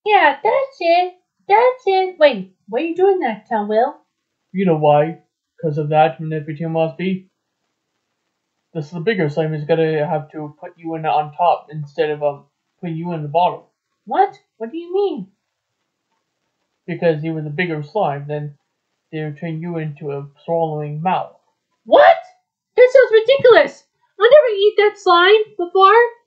Yeah, that's it. That's it. Wait, why are you doing that, Will? You know why? Because of that, Nefertima must be. This is the bigger slime is gonna have to put you in on top instead of putting you in the bottom. What? What do you mean? Because you were the bigger slime, then they would turn you into a swallowing mouth. What? That sounds ridiculous. I never eat that slime before.